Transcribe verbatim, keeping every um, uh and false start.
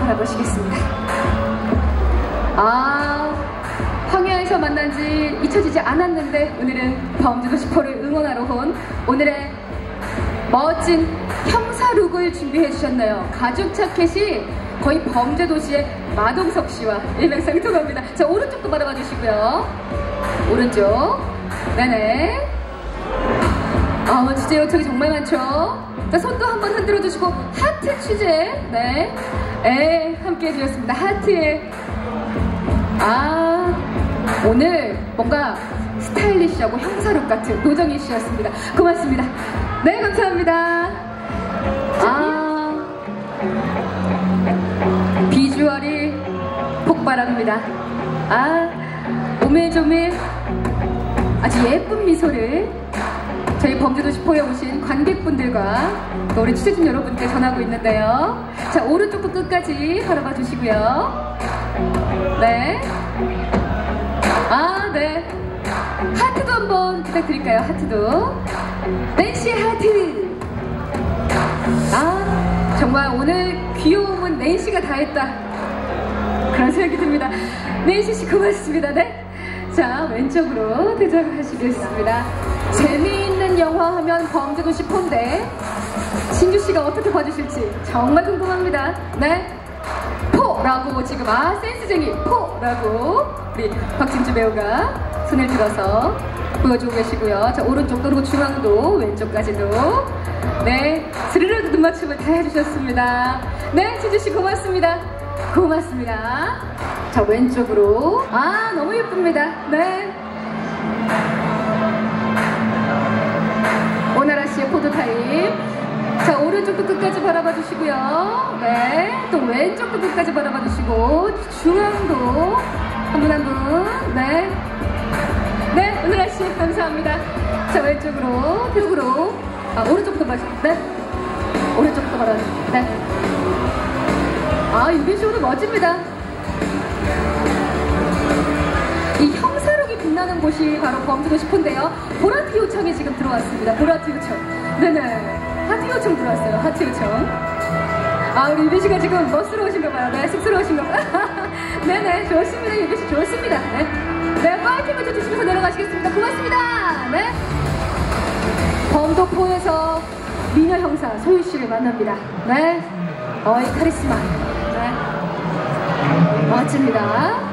바라보시겠습니다. 아, 황야에서 만난 지 잊혀지지 않았는데 오늘은 범죄도시포를 응원하러 온 오늘의 멋진 형사 룩을 준비해 주셨네요. 가죽 자켓이 거의 범죄도시의 마동석 씨와 일맥상통합니다. 자, 오른쪽도 바라봐 주시고요. 오른쪽. 네네. 아, 주제 요청이 정말 많죠? 자, 손도 한번 흔들어 주시고, 하트 취재. 네. 에, 함께 해주셨습니다. 하트에. 아, 오늘 뭔가 스타일리시하고 형사룩 같은 노정희 씨였습니다. 고맙습니다. 네, 감사합니다. 아, 비주얼이 폭발합니다. 아, 오밀조밀 아주 예쁜 미소를 저희 범죄도시포에 오신 관객분들과 또 우리 취재진 여러분께 전하고 있는데요. 자, 오른쪽부터 끝까지 바라봐 주시고요. 네. 아, 네. 하트도 한번 부탁드릴까요? 하트도. 낸시의 하트. 아, 정말 오늘 귀여움은 낸시가 다 했다. 그런 생각이 듭니다. 낸시 씨 고맙습니다. 네. 자, 왼쪽으로 대장하시겠습니다. 재미있는 영화 하면 범죄도시포인데 진주씨가 어떻게 봐주실지 정말 궁금합니다. 네. 포라고 지금, 아, 센스쟁이 포라고 우리 박진주 배우가 손을 들어서 보여주고 계시고요. 자, 오른쪽도 그리고 중앙도 왼쪽까지도 네, 스르륵 눈맞춤을 다 해주셨습니다. 네, 진주씨 고맙습니다. 고맙습니다. 자, 왼쪽으로. 아, 너무 예쁩니다. 네. 오나라 씨의 포토타임. 자, 오른쪽도 끝까지 바라봐 주시고요. 네. 또 왼쪽도 끝까지 바라봐 주시고, 중앙도 한 분 한 분. 네. 네, 오나라 씨 감사합니다. 자, 왼쪽으로, 왼쪽으로. 아, 오른쪽부터 봐주세요. 네. 오른쪽부터 바라봐 주세요. 네. 아, 유빈 씨 오늘 멋집니다. 이 형사룩이 빛나는 곳이 바로 범죄도시포인데요. 보라트 요청이 지금 들어왔습니다. 보라트 요청. 네네. 하트 요청 들어왔어요. 하트 요청. 아, 우리 유빈 씨가 지금 멋스러우신가 봐요. 네, 쑥스러우신가 봐요. 네네, 좋습니다. 유빈 씨 좋습니다. 네. 네, 파이팅 외쳐주시면서 내려가시겠습니다. 고맙습니다. 네. 범도포에서 미녀 형사 소유 씨를 만납니다. 네. 어이, 카리스마. 네. 멋집니다.